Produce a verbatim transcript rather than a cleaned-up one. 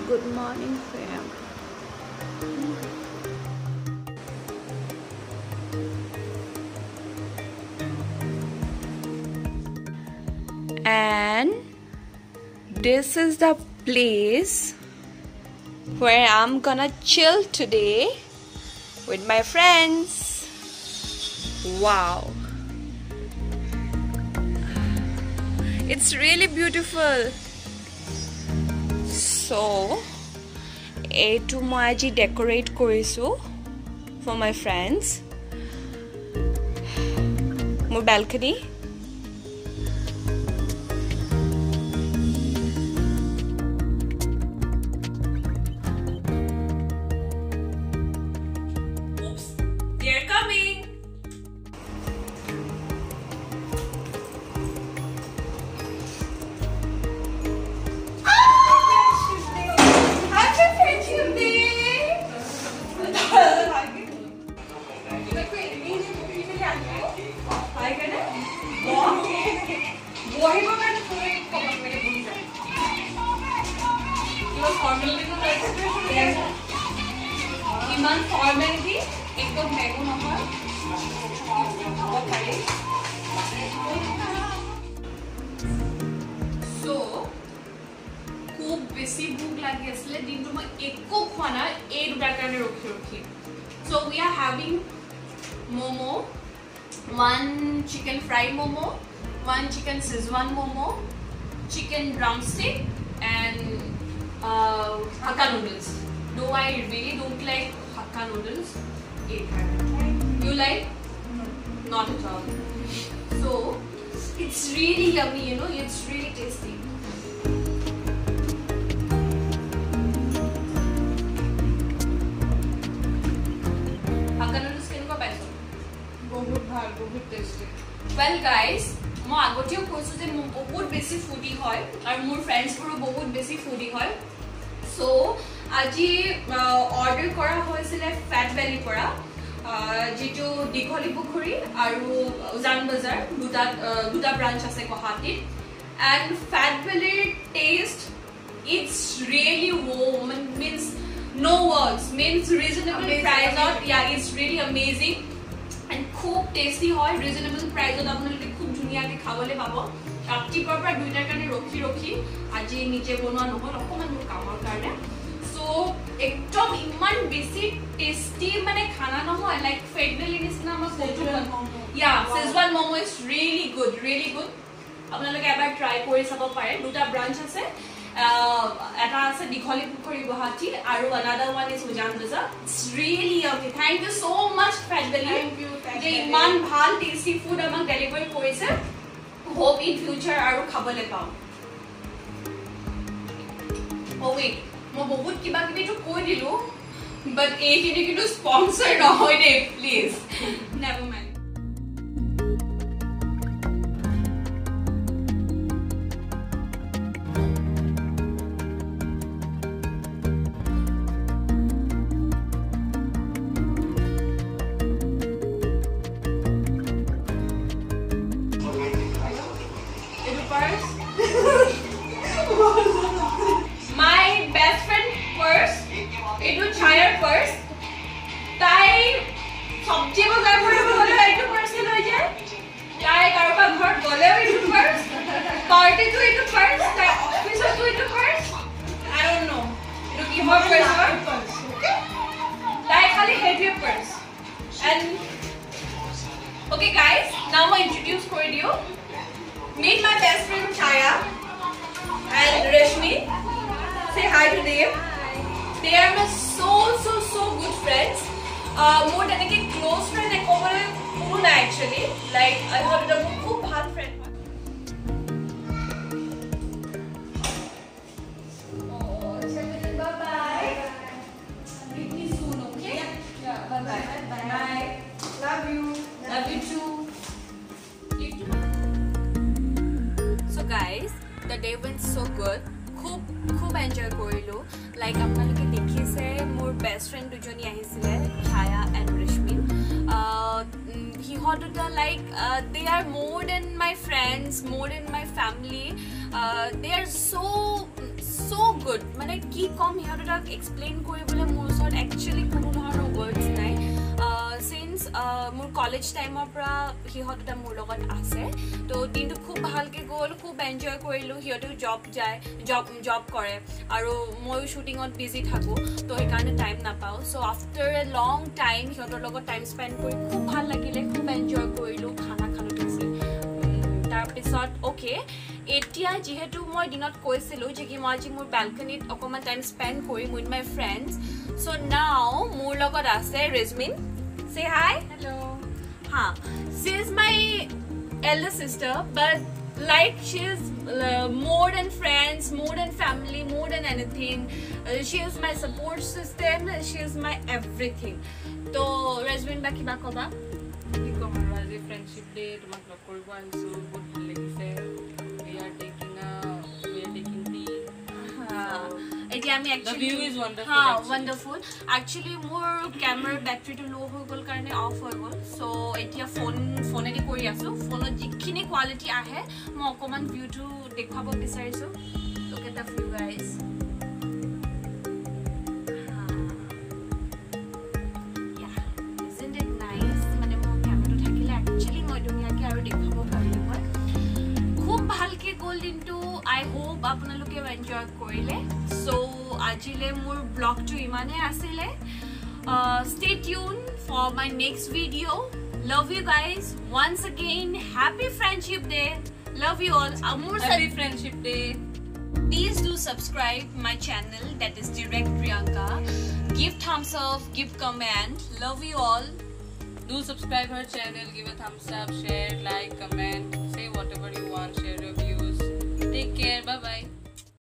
Good morning, Priyanka. And this is the place where I'm gonna chill today with my friends. Wow, it's really beautiful. So এইটো মই আজি ডেকোৰেট কৰিছো for my friends. মোৰ balcony. Oops, they're coming. Iman formality ekdom mego nohoy so khub besi bhuk lagi asle dintu moi ekko khana ei dutar karone rokhi rokhi so we are having momo, one chicken fried momo, one chicken Szechuan momo, chicken drumstick and uh, hakka noodles. No, I really don't like hakka noodles. You like? No. Not at all. So, it's really yummy, you know, it's really tasty. Hakka noodles kenuka paiso? Bahut bhal, bahut tasty. Well guys, মই আগতেও কৈছো যে মই বহুত বেছি foodie হয় আৰু মোৰ ফ্ৰেন্ডছ বোৰো বহুত বেছি ফুডি হয় সো আজি অৰ্ডাৰ কৰা হৈছিল ফ্যাট ভ্যালি পৰা যেটো দিঘলি পুখুৰী আৰু উজান বজাৰ দুটা দুটা ব্ৰাঞ্চ আছে গুৱাহাটীত এন্ড ফ্যাট ভ্যালিৰ taste it's really warm means no words means reasonable price or yeah it's really amazing and খুব টেস্টি হয় ৰিজনেবল প্ৰাইজত আপোনালোকে খুব ধুনিয়াকে খাবলৈ পাব ৰাতিপুৱাৰ পৰা দুইটাৰ কাৰণে ৰখি ৰখি আজি নিজে বনোৱা নহল অকমান মোৰ কামৰ কাৰণে সো একদম ইমান বেছি টেস্টি মানে খানা নহয় লাইক ফেডবেলি নিচিনা আমাৰ Szechuan ইয়া Szechuan momo is really good really good আপোনালোকে এবাৰ ট্ৰাই কৰি চাব পাৰে দুটা ব্ৰাঞ্চ আছে এটা আছে দিঘলি পুখুৰী গুৱাহাটী আৰু another one is উজান বজাৰ it's really yummy thank you so much ফেডবেলি thank you যে ইমান ভাল টেস্টি ফুড আমাক ডেলিভাৰ কৰিছে hope in future আৰু খাবলৈ পাম oh wait মই বহুত কিবা কিবি তো কৈ দিলো but এইখিনি কিন্তু স্পন্সৰ নহয় দে please never mind my best friend purse it was higher purse tai sabji bagar pore bole etu purse loi jay tai karoba ghor gole etu purse party to etu purse tai office to etu purse I don't know etu ki hor purse okay tai khali heavy purse and okay guys now I introduce kori dio meet my best friend Chaya and Rashmi. Say hi to them. Hi. They are my so so so good friends. Uh, more than a close friend. I call them actually. Like I have a खूब bad friend. Oh, bye bye. Meet me soon, okay? Yeah. Yeah. Bye bye. Bye bye. Love you. Love you too. You too. So guys. The day went so good. খুব খুব enjoy কৰিলো like আপোনালোকে দেখিছে মোৰ best friend দুজনী আহিছিলে Chhaya and Rishmin hihot duta like uh, they are more than my friends, more than my family. Uh, they are so so good. Mane ki kom hihot duta explain koribole mor osor actually kono dhoroner words nai. Uh, since uh, মোৰ college টাইমৰ পৰা হিহঁত এটা মোৰ লগত আছে তো দিনটো খুব ভালকে গ'ল খুব এনজয় কৰিলোঁ হিহঁতেও জব যায় জব জব কৰে আৰু ময়ো শ্বুটিঙত বিজি থাকোঁ তো সেইকাৰণে টাইম নাপাওঁ চ' আফটাৰ এ লং টাইম সিহঁতৰ লগত টাইম স্পেণ্ড কৰি খুব ভাল লাগিলে খুব এনজয় কৰিলোঁ খানা খালোঁ বেছি তাৰপিছত অ'কে এতিয়া যিহেতু মই দিনত কৈছিলোঁ যে কি মই আজি মোৰ বেলকনিত অকণমান টাইম স্পেণ্ড কৰিম with my friends so' now মোৰ লগত আছে Rezmin Say hi. Hello. Huh. She is my elder sister, but like she is uh, more than friends, more than family, more than anything. Uh, she is my support system. She is my everything. So, Resmin ba kiba koba? Kiko maraji friendship day. Tumak log koribo ahisu. Bahut bhal lagise. We are taking a we are taking tea. Actually, the view is wonderful. Ha, actually. wonderful. Actually, more camera battery to low hoi gol karone off hoi gol. So, etia phone phone edi kori asu. Phone jikhini quality ahe, mo okoman view to dekhabo bisarisu. Look at the view, guys. Yeah, isn't it nice? Mane mo camera to thakile actually moi duniya ke aru dekhabo paribo moi. Khub bhalke gol into I hope আপোনালোকে enjoy কৰিলে so আজিলে মোৰ ব্লগটো ইমানে আছিলে stay tuned for my next video love you guys once again happy friendship day love you all amur happy friendship day please do subscribe my channel that is Direct Priyanka give thumbs up give comment love you all do subscribe her channel give a thumbs up share like comment say whatever you want share your views take care bye bye